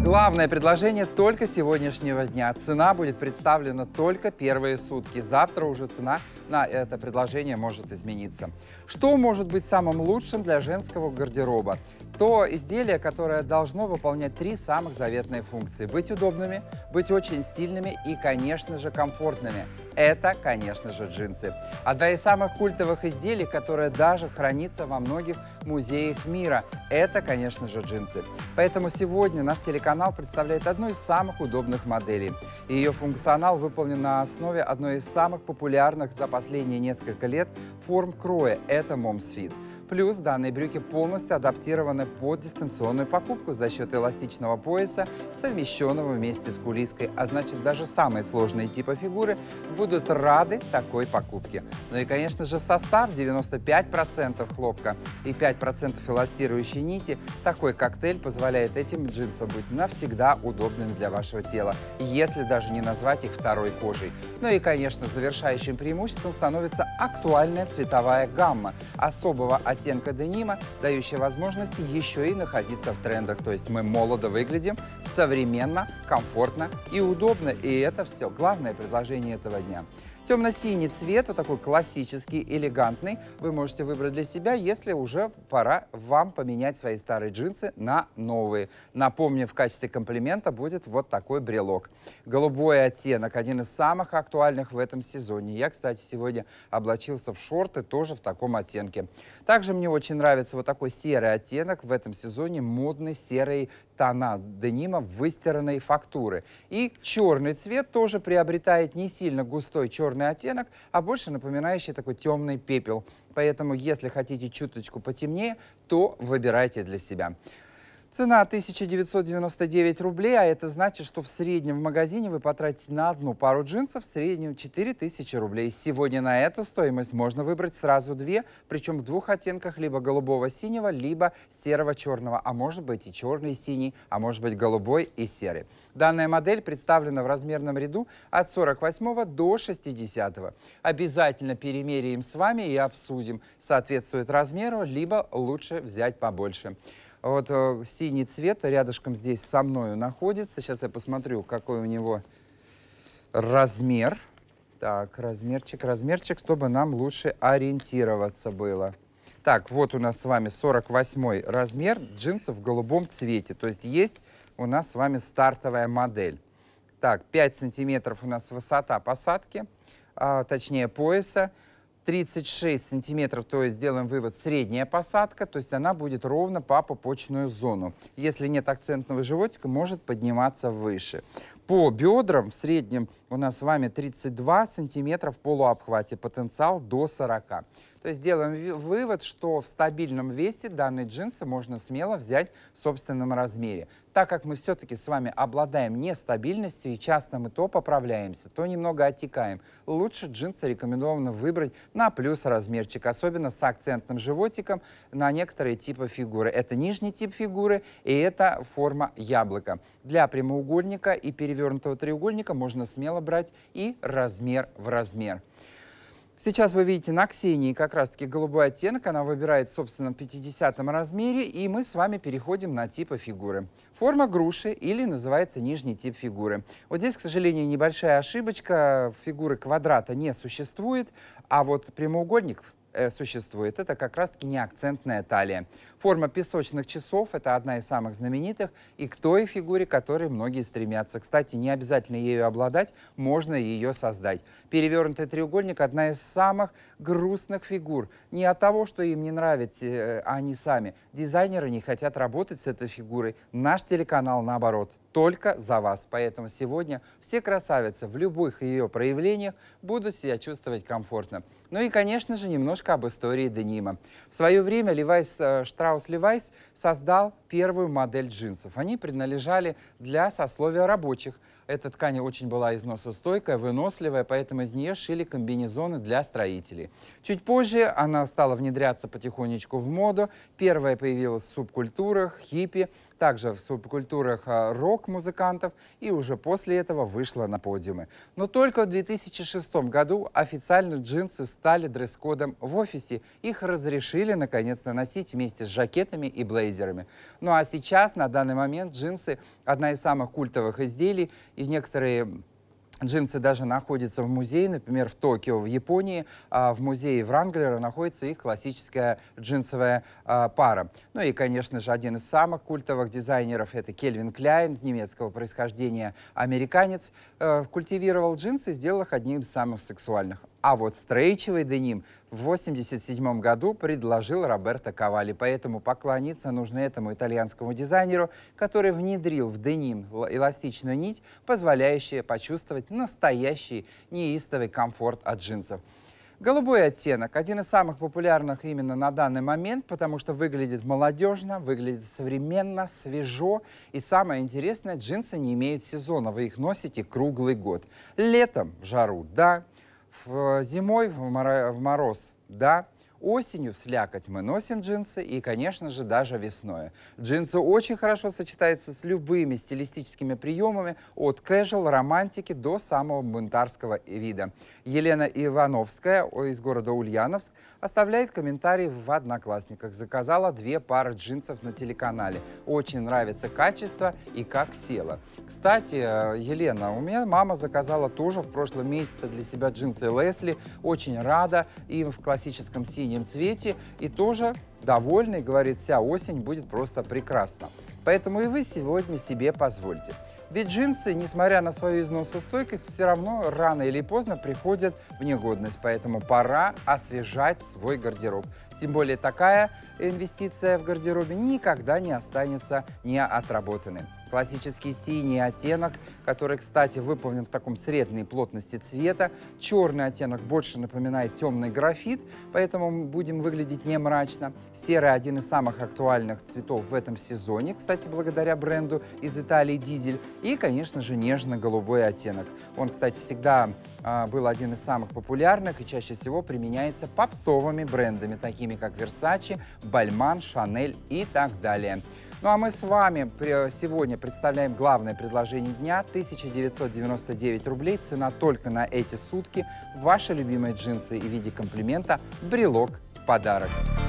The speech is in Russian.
Главное предложение только сегодняшнего дня. Цена будет представлена только первые сутки. Завтра уже цена на это предложение может измениться. Что может быть самым лучшим для женского гардероба? То изделие, которое должно выполнять три самых заветные функции. Быть удобными, быть очень стильными и, конечно же, комфортными. Это, конечно же, джинсы. Одна из самых культовых изделий, которая даже хранится во многих музеях мира. Это, конечно же, джинсы. Поэтому сегодня наш телеканал представляет одну из самых удобных моделей. Ее функционал выполнен на основе одной из самых популярных за последние несколько лет форм кроя. Это Mom's Fit. Плюс данные брюки полностью адаптированы под дистанционную покупку за счет эластичного пояса, совмещенного вместе с кулиской. А значит, даже самые сложные типы фигуры будут рады такой покупке. Ну и, конечно же, состав 95% хлопка и 5% эластирующей нити. Такой коктейль позволяет этим джинсам быть навсегда удобными для вашего тела, если даже не назвать их второй кожей. Ну и, конечно, завершающим преимуществом становится актуальная цветовая гамма особого оттенка денима, дающая возможность еще и находиться в трендах. То есть мы молодо выглядим, современно, комфортно и удобно. И это все главное предложение этого дня. Темно-синий цвет, вот такой классический, элегантный, вы можете выбрать для себя, если уже пора вам поменять свои старые джинсы на новые. Напомню, в качестве комплимента будет вот такой брелок. Голубой оттенок, один из самых актуальных в этом сезоне. Я, кстати, сегодня облачился в шорты тоже в таком оттенке. Также мне очень нравится вот такой серый оттенок. В этом сезоне модный серый тона денима выстиранной фактуры. И черный цвет тоже приобретает не сильно густой черный оттенок, а больше напоминающий такой темный пепел. Поэтому, если хотите чуточку потемнее, то выбирайте для себя. Цена 1999 рублей, а это значит, что в среднем в магазине вы потратите на одну пару джинсов в среднем 4000 рублей. Сегодня на эту стоимость можно выбрать сразу две, причем в двух оттенках, либо голубого-синего, либо серого-черного, а может быть и черный и синий, а может быть голубой и серый. Данная модель представлена в размерном ряду от 48 до 60. Обязательно перемеряем с вами и обсудим, соответствует размеру, либо лучше взять побольше. Вот синий цвет рядышком здесь со мною находится. Сейчас я посмотрю, какой у него размер. Так, размерчик, чтобы нам лучше ориентироваться было. Так, вот у нас с вами 48 размер джинсов в голубом цвете. То есть у нас с вами стартовая модель. Так, 5 сантиметров у нас высота посадки, точнее пояса. 36 сантиметров, то есть делаем вывод, средняя посадка, то есть она будет ровно по пупочную зону. Если нет акцентного животика, может подниматься выше. По бедрам в среднем у нас с вами 32 сантиметра в полуобхвате, потенциал до 40. То есть делаем вывод, что в стабильном весе данные джинсы можно смело взять в собственном размере. Так как мы все-таки с вами обладаем нестабильностью и часто мы то поправляемся, то немного оттекаем, лучше джинсы рекомендовано выбрать на плюс размерчик, особенно с акцентным животиком на некоторые типы фигуры. Это нижний тип фигуры и это форма яблока. Для прямоугольника и перевернутого треугольника можно смело брать и размер в размер. Сейчас вы видите на Ксении как раз-таки голубой оттенок. Она выбирает в собственном 50-м размере. И мы с вами переходим на типы фигуры. Форма груши или называется нижний тип фигуры. Вот здесь, к сожалению, небольшая ошибочка. Фигуры квадрата не существует, а вот прямоугольник существует. Это как раз-таки не акцентная талия. Форма песочных часов – это одна из самых знаменитых и к той фигуре, к которой многие стремятся. Кстати, не обязательно ею обладать, можно ее создать. Перевернутый треугольник – одна из самых грустных фигур. Не от того, что им не нравится, они сами. Дизайнеры не хотят работать с этой фигурой. Наш телеканал, наоборот, только за вас. Поэтому сегодня все красавицы в любых ее проявлениях будут себя чувствовать комфортно. Ну и, конечно же, немножко об истории денима. В свое время Strauss Levi's создал первую модель джинсов. Они принадлежали для сословия рабочих. Эта ткань очень была износостойкая, выносливая, поэтому из нее шили комбинезоны для строителей. Чуть позже она стала внедряться потихонечку в моду. Первая появилась в субкультурах, хиппи, также в субкультурах рок, рок-музыкантов и уже после этого вышла на подиумы. Но только в 2006 году официально джинсы стали дресс-кодом в офисе. Их разрешили наконец-то носить вместе с жакетами и блейзерами. Ну а сейчас, на данный момент, джинсы – одна из самых культовых изделий, и некоторые джинсы даже находятся в музее, например, в Токио, в Японии, в музее Вранглера находится их классическая джинсовая пара. Ну и, конечно же, один из самых культовых дизайнеров — это Кельвин Кляйн, с немецкого происхождения американец, культивировал джинсы и сделал их одним из самых сексуальных. А вот стрейчевый деним в 1987 году предложил Роберто Кавалли. Поэтому поклониться нужно этому итальянскому дизайнеру, который внедрил в деним эластичную нить, позволяющую почувствовать настоящий неистовый комфорт от джинсов. Голубой оттенок – один из самых популярных именно на данный момент, потому что выглядит молодежно, выглядит современно, свежо. И самое интересное, джинсы не имеют сезона, вы их носите круглый год. Летом в жару – да. Зимой в мороз, да. Осенью в слякоть мы носим джинсы и, конечно же, даже весной. Джинсы очень хорошо сочетаются с любыми стилистическими приемами, от casual, романтики до самого бунтарского вида. Елена Ивановская из города Ульяновск оставляет комментарий в Одноклассниках. Заказала 2 пары джинсов на телеканале. Очень нравится качество и как село. Кстати, Елена, у меня мама заказала тоже в прошлом месяце для себя джинсы Лесли. Очень рада им в классическом синем цвете и тоже довольный, говорит, вся осень будет просто прекрасна. Поэтому и вы сегодня себе позвольте. Ведь джинсы, несмотря на свою износостойкость, все равно рано или поздно приходят в негодность. Поэтому пора освежать свой гардероб. Тем более такая инвестиция в гардеробе никогда не останется неотработанной. Классический синий оттенок, который, кстати, выполнен в таком средней плотности цвета. Черный оттенок больше напоминает темный графит, поэтому будем выглядеть не мрачно. Серый – один из самых актуальных цветов в этом сезоне, кстати, благодаря бренду из Италии «Дизель». И, конечно же, нежно-голубой оттенок. Он, кстати, всегда был один из самых популярных и чаще всего применяется попсовыми брендами, такими как Versace, Balmain, Chanel и так далее. Ну а мы с вами сегодня представляем главное предложение дня – 1999 рублей. Цена только на эти сутки. Ваши любимые джинсы и в виде комплимента брелок в подарок.